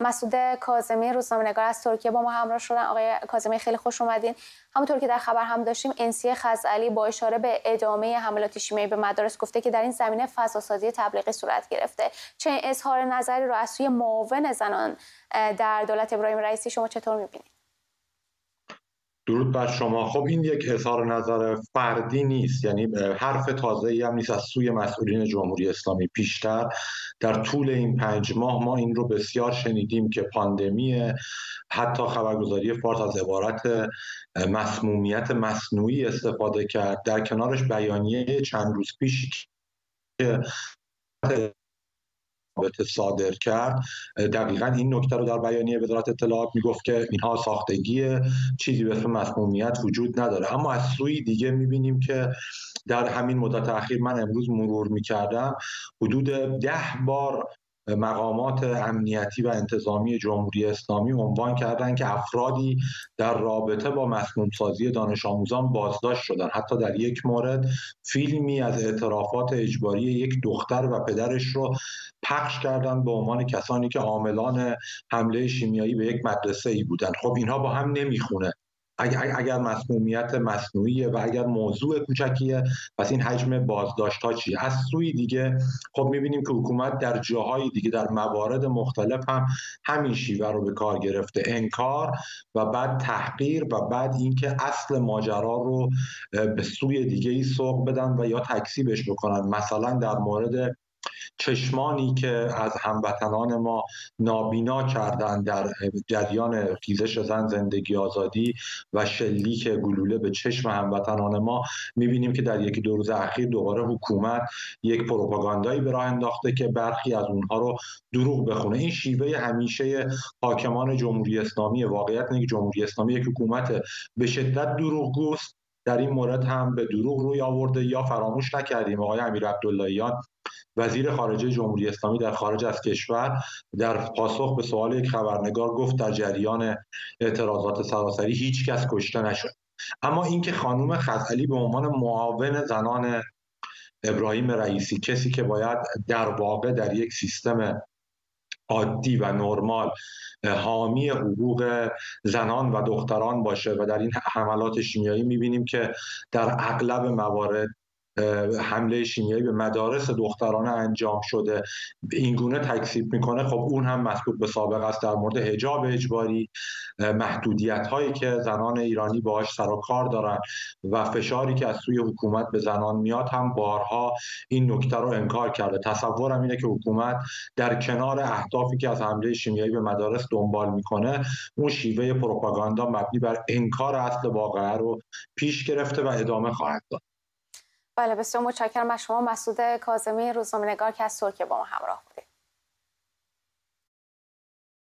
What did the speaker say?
مسعود کاظمی روزنامه‌نگار از ترکیه با ما همراه شدن. آقای کاظمی خیلی خوش اومدین. همونطور که در خبر هم داشتیم، انسی خزعلی با اشاره به ادامه حملات شیمیایی به مدارس گفته که در این زمینه فضاسازی تبلیغی صورت گرفته. چه اظهار نظری رو از سوی معاون زنان در دولت ابراهیم رئیسی شما چطور می‌بینید؟ درود بر شما. خب این یک اظهار نظر فردی نیست، یعنی حرف تازه‌ای هم نیست از سوی مسئولین جمهوری اسلامی. پیشتر در طول این 5 ماه ما این رو بسیار شنیدیم که پاندمی، حتی خبرگزاری فارس از عبارت مسمومیت مصنوعی استفاده کرد. در کنارش بیانیه چند روز پیش که صادر کرد دقیقاً این نکته رو در بیانیه وزارت اطلاعات میگفت که اینها ساختگی، چیزی به اسم مسمومیت وجود نداره. اما از سوی دیگه میبینیم که در همین مدت اخیر، من امروز مرور میکردم، حدود 10 بار مقامات امنیتی و انتظامی جمهوری اسلامی عنوان کردند که افرادی در رابطه با مسمومسازی دانش آموزان بازداشت شدن. حتی در یک مورد فیلمی از اعترافات اجباری یک دختر و پدرش رو پخش کردن به عنوان کسانی که عاملان حمله شیمیایی به یک مدرسه ای بودند. خب اینها با هم نمیخونه. اگر مسمومیت مصنوعیه و اگر موضوع کوچکیه، پس این حجم بازداشت ها چیه؟ از سوی دیگه خب میبینیم که حکومت در جاهای دیگه، در موارد مختلف هم همین شیوه رو به کار گرفته: انکار و بعد تحقیر و بعد اینکه اصل ماجرا رو به سوی دیگه ای سوق بدن و یا تکذیبش بکنن. مثلا در مورد چشمانی که از هموطنان ما نابینا کردند در جریان خیزش زن زندگی آزادی و شلیک گلوله به چشم هموطنان ما، می‌بینیم که در یکی دو روز اخیر دوباره حکومت یک پروپاگاندایی به راه انداخته که برخی از اونها رو دروغ بخونه. این شیوه همیشه حاکمان جمهوری اسلامی. واقعیت اینه که جمهوری اسلامی یک حکومت به شدت دروغگوست. در این مورد هم به دروغ روی آورده. یا فراموش نکردیم آقای امیر عبداللهیان، وزیر خارجه جمهوری اسلامی، در خارج از کشور در پاسخ به سوال یک خبرنگار گفت در جریان اعتراضات سراسری هیچ کس کشته نشد. اما اینکه خانم خزعلی به عنوان معاون زنان ابراهیم رئیسی، کسی که باید در واقع در یک سیستم عادی و نرمال حامی حقوق زنان و دختران باشه، و در این حملات شیمیایی می‌بینیم که در اغلب موارد حمله شیمیایی به مدارس دخترانه انجام شده، این گونه تکذیب میکنه، خب اون هم مسبوق به سابقه است. در مورد حجاب اجباری، محدودیت هایی که زنان ایرانی باهاش سر و کار دارن و فشاری که از سوی حکومت به زنان میاد، هم بارها این نکته رو انکار کرده. تصورم اینه که حکومت در کنار اهدافی که از حمله شیمیایی به مدارس دنبال میکنه، اون شیوه پروپاگاندا مبنی بر انکار اصل واقعه رو پیش گرفته و ادامه خواهد داد. بله، بسیار متشکرم از شما مسعود کاظمی روزنامه‌نگار که از ترکیه با ما همراه بودید.